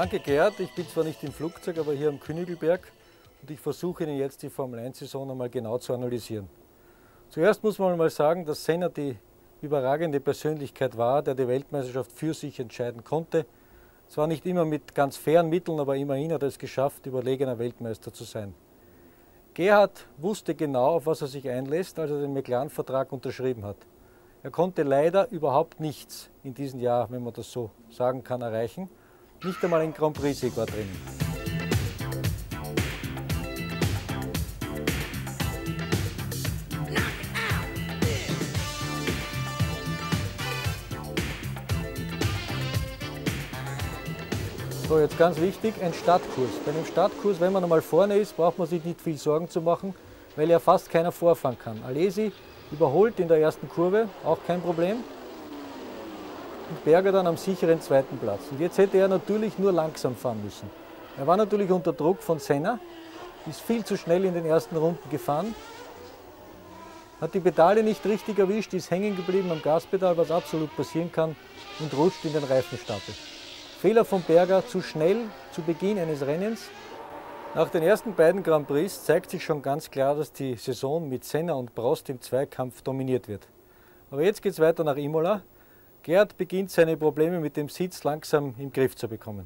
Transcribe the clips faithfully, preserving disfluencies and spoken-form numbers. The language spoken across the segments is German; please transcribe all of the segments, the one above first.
Danke Gerhard, ich bin zwar nicht im Flugzeug, aber hier am Königelberg und ich versuche Ihnen jetzt die Formel eins Saison einmal genau zu analysieren. Zuerst muss man mal sagen, dass Senna die überragende Persönlichkeit war, der die Weltmeisterschaft für sich entscheiden konnte. Zwar nicht immer mit ganz fairen Mitteln, aber immerhin hat er es geschafft, überlegener Weltmeister zu sein. Gerhard wusste genau, auf was er sich einlässt, als er den McLaren-Vertrag unterschrieben hat. Er konnte leider überhaupt nichts in diesem Jahr, wenn man das so sagen kann, erreichen. Nicht einmal ein Grand Prix-Sieg war drin. So, jetzt ganz wichtig, ein Startkurs. Bei einem Startkurs, wenn man einmal vorne ist, braucht man sich nicht viel Sorgen zu machen, weil ja fast keiner vorfahren kann. Alesi überholt in der ersten Kurve, auch kein Problem. Und Berger dann am sicheren zweiten Platz. Und jetzt hätte er natürlich nur langsam fahren müssen. Er war natürlich unter Druck von Senna, ist viel zu schnell in den ersten Runden gefahren, hat die Pedale nicht richtig erwischt, ist hängen geblieben am Gaspedal, was absolut passieren kann, und rutscht in den Reifenstapel. Fehler von Berger, zu schnell zu Beginn eines Rennens. Nach den ersten beiden Grand Prix zeigt sich schon ganz klar, dass die Saison mit Senna und Prost im Zweikampf dominiert wird. Aber jetzt geht es weiter nach Imola. Gerhard beginnt seine Probleme mit dem Sitz langsam im Griff zu bekommen.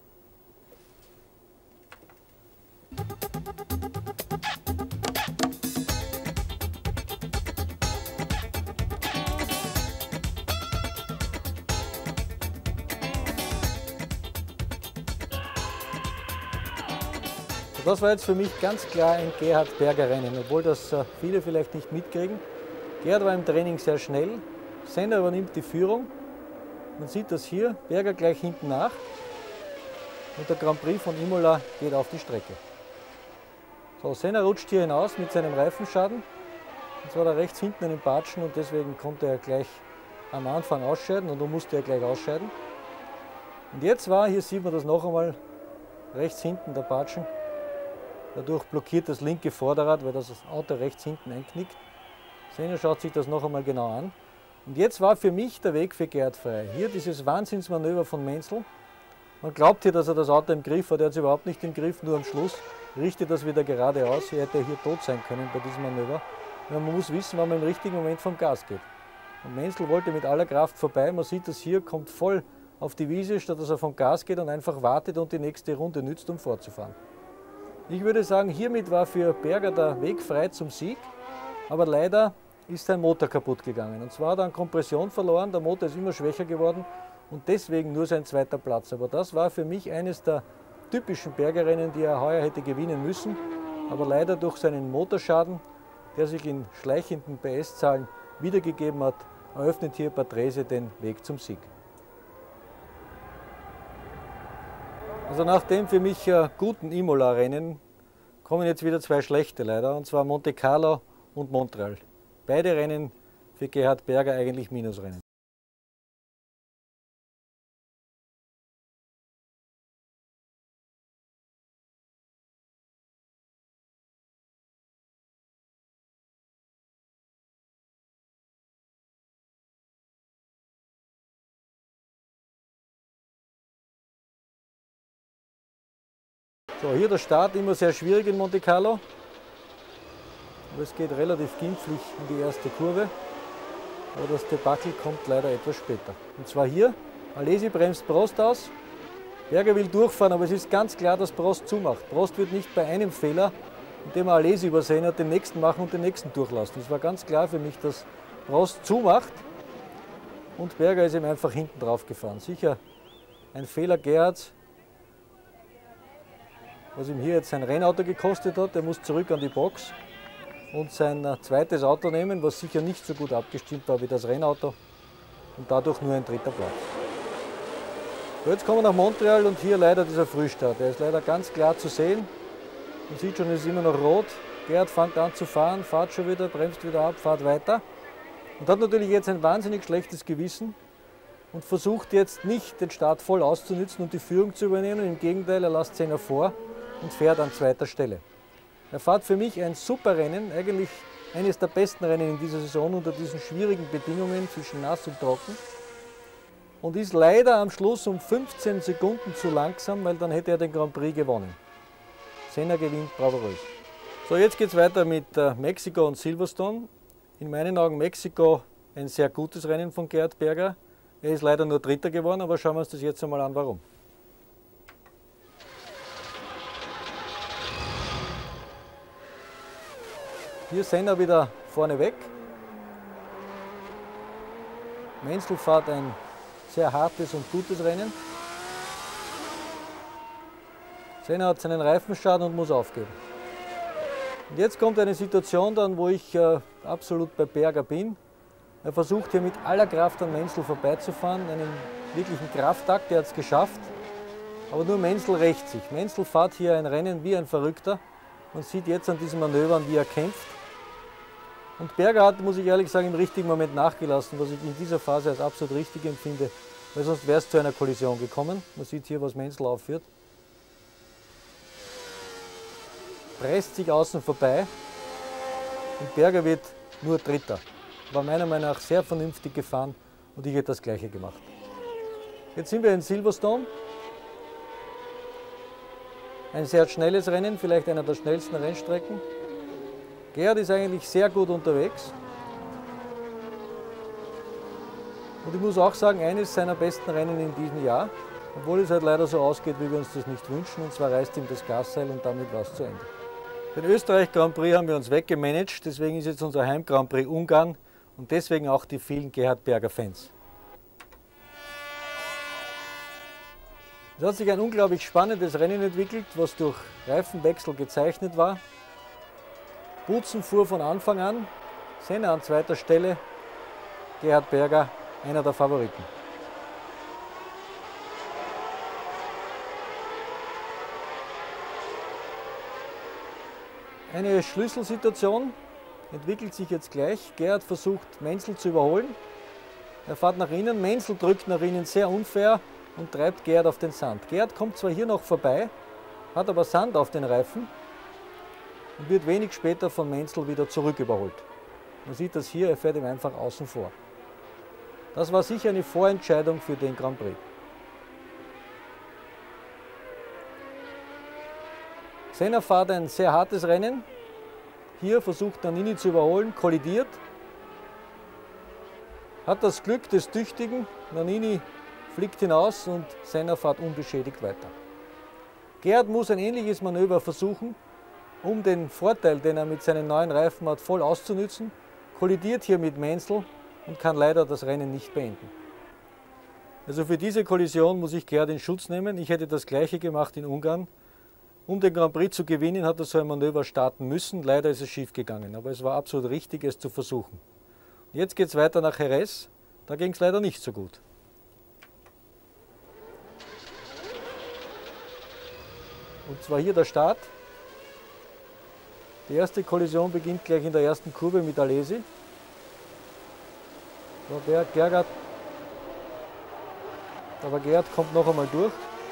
Das war jetzt für mich ganz klar ein Gerhard-Berger-Rennen, obwohl das viele vielleicht nicht mitkriegen. Gerhard war im Training sehr schnell, Senna übernimmt die Führung. Man sieht das hier, Berger gleich hinten nach und der Grand Prix von Imola geht auf die Strecke. So, Senna rutscht hier hinaus mit seinem Reifenschaden. Jetzt war er rechts hinten in den Patschen und deswegen konnte er gleich am Anfang ausscheiden und dann musste er gleich ausscheiden. Und jetzt war, hier sieht man das noch einmal, rechts hinten der Patschen. Dadurch blockiert das linke Vorderrad, weil das Auto rechts hinten einknickt. Senna schaut sich das noch einmal genau an. Und jetzt war für mich der Weg für Gerhard frei. Hier dieses Wahnsinnsmanöver von Menzel. Man glaubt hier, dass er das Auto im Griff hat, er hat es überhaupt nicht im Griff, nur am Schluss richtet das wieder geradeaus. Er hätte hier tot sein können bei diesem Manöver. Ja, man muss wissen, wann man im richtigen Moment vom Gas geht. Und Menzel wollte mit aller Kraft vorbei. Man sieht das hier, kommt voll auf die Wiese, statt dass er vom Gas geht und einfach wartet und die nächste Runde nützt, um fortzufahren. Ich würde sagen, hiermit war für Berger der Weg frei zum Sieg, aber leider ist sein Motor kaputt gegangen. Und zwar hat er an Kompression verloren, der Motor ist immer schwächer geworden und deswegen nur sein zweiter Platz. Aber das war für mich eines der typischen Bergerrennen, die er heuer hätte gewinnen müssen, aber leider durch seinen Motorschaden, der sich in schleichenden P S-Zahlen wiedergegeben hat, eröffnet hier Patrese den Weg zum Sieg. Also nach dem für mich äh, guten Imola-Rennen kommen jetzt wieder zwei schlechte leider, und zwar Monte Carlo und Montreal. Beide Rennen für Gerhard Berger eigentlich Minusrennen. So, hier der Start immer sehr schwierig in Monte Carlo. Aber es geht relativ glimpflich in die erste Kurve. Aber das Debakel kommt leider etwas später. Und zwar hier, Alesi bremst Prost aus. Berger will durchfahren, aber es ist ganz klar, dass Prost zumacht. Prost wird nicht bei einem Fehler, indem er Alesi übersehen hat, den nächsten machen und den nächsten durchlassen. Es war ganz klar für mich, dass Prost zumacht und Berger ist ihm einfach hinten drauf gefahren. Sicher ein Fehler Gerhards, was ihm hier jetzt sein Rennauto gekostet hat. Er muss zurück an die Box und sein zweites Auto nehmen, was sicher nicht so gut abgestimmt war wie das Rennauto und dadurch nur ein dritter Platz. So, jetzt kommen wir nach Montreal und hier leider dieser Frühstart. Der ist leider ganz klar zu sehen. Man sieht schon, es ist immer noch rot. Gerhard fängt an zu fahren, fährt schon wieder, bremst wieder ab, fährt weiter und hat natürlich jetzt ein wahnsinnig schlechtes Gewissen und versucht jetzt nicht den Start voll auszunützen und die Führung zu übernehmen. Im Gegenteil, er lässt Senna vor und fährt an zweiter Stelle. Er fährt für mich ein super Rennen, eigentlich eines der besten Rennen in dieser Saison unter diesen schwierigen Bedingungen zwischen nass und trocken. und ist leider am Schluss um fünfzehn Sekunden zu langsam, weil dann hätte er den Grand Prix gewonnen. Senna gewinnt bravourös. So, jetzt geht es weiter mit äh, Mexiko und Silverstone. In meinen Augen Mexiko ein sehr gutes Rennen von Gerhard Berger. Er ist leider nur Dritter geworden, aber schauen wir uns das jetzt einmal an, warum. Hier Senna wieder vorne weg. Menzel fährt ein sehr hartes und gutes Rennen. Senna hat seinen Reifenschaden und muss aufgeben. Und jetzt kommt eine Situation dann, wo ich äh, absolut bei Berger bin. Er versucht hier mit aller Kraft an Menzel vorbeizufahren, einen wirklichen Kraftakt, der hat es geschafft. Aber nur Menzel rächt sich. Menzel fährt hier ein Rennen wie ein Verrückter und sieht jetzt an diesen Manövern, wie er kämpft. Und Berger hat, muss ich ehrlich sagen, im richtigen Moment nachgelassen, was ich in dieser Phase als absolut richtig empfinde, weil sonst wäre es zu einer Kollision gekommen. Man sieht hier, was Menzel aufführt. Presst sich außen vorbei und Berger wird nur Dritter. War meiner Meinung nach sehr vernünftig gefahren und ich hätte das Gleiche gemacht. Jetzt sind wir in Silverstone. Ein sehr schnelles Rennen, vielleicht einer der schnellsten Rennstrecken. Gerhard ist eigentlich sehr gut unterwegs. Und ich muss auch sagen, eines seiner besten Rennen in diesem Jahr, obwohl es halt leider so ausgeht, wie wir uns das nicht wünschen, und zwar reißt ihm das Gasseil und damit war es zu Ende. Den Österreich Grand Prix haben wir uns weggemanagt, deswegen ist jetzt unser Heim Grand Prix Ungarn und deswegen auch die vielen Gerhard Berger Fans. Es hat sich ein unglaublich spannendes Rennen entwickelt, was durch Reifenwechsel gezeichnet war. Boutsen fuhr von Anfang an, Senna an zweiter Stelle, Gerhard Berger einer der Favoriten. Eine Schlüsselsituation entwickelt sich jetzt gleich. Gerhard versucht Menzel zu überholen. Er fährt nach innen, Menzel drückt nach innen sehr unfair und treibt Gerhard auf den Sand. Gerhard kommt zwar hier noch vorbei, hat aber Sand auf den Reifen und wird wenig später von Menzel wieder zurück überholt. Man sieht das hier, er fährt ihm einfach außen vor. Das war sicher eine Vorentscheidung für den Grand Prix. Senna fährt ein sehr hartes Rennen. Hier versucht Nannini zu überholen, kollidiert. Hat das Glück des Tüchtigen. Nannini fliegt hinaus und Senna fährt unbeschädigt weiter. Gerhard muss ein ähnliches Manöver versuchen, um den Vorteil, den er mit seinen neuen Reifen hat, voll auszunützen. Kollidiert hier mit Menzel und kann leider das Rennen nicht beenden. Also für diese Kollision muss ich Gerhard in Schutz nehmen. Ich hätte das Gleiche gemacht in Ungarn. Um den Grand Prix zu gewinnen, hat er so ein Manöver starten müssen. Leider ist es schief gegangen, aber es war absolut richtig, es zu versuchen. Jetzt geht es weiter nach Jerez. Da ging es leider nicht so gut. Und zwar hier der Start. Die erste Kollision beginnt gleich in der ersten Kurve mit Alesi. So, Gerhard, aber Gerhard kommt noch einmal durch.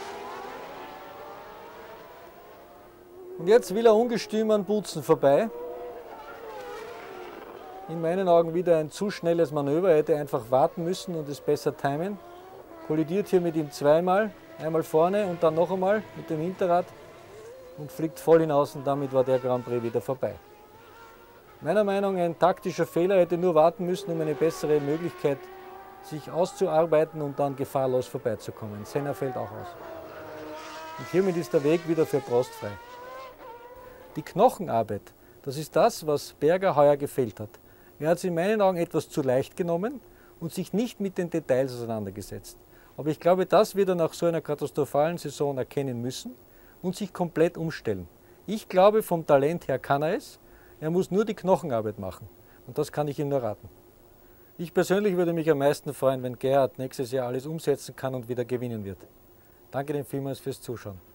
Und jetzt will er ungestüm an Boutsen vorbei. In meinen Augen wieder ein zu schnelles Manöver. Er hätte einfach warten müssen und es besser timen. Kollidiert hier mit ihm zweimal. Einmal vorne und dann noch einmal mit dem Hinterrad und fliegt voll hinaus und damit war der Grand Prix wieder vorbei. Meiner Meinung nach ein taktischer Fehler, er hätte nur warten müssen, um eine bessere Möglichkeit sich auszuarbeiten und dann gefahrlos vorbeizukommen. Senna fällt auch aus. Und hiermit ist der Weg wieder für Prost frei. Die Knochenarbeit, das ist das, was Berger heuer gefehlt hat. Er hat es in meinen Augen etwas zu leicht genommen und sich nicht mit den Details auseinandergesetzt. Aber ich glaube, das wird er nach so einer katastrophalen Saison erkennen müssen und sich komplett umstellen. Ich glaube, vom Talent her kann er es. Er muss nur die Knochenarbeit machen. Und das kann ich ihm nur raten. Ich persönlich würde mich am meisten freuen, wenn Gerhard nächstes Jahr alles umsetzen kann und wieder gewinnen wird. Danke Ihnen vielmals fürs Zuschauen.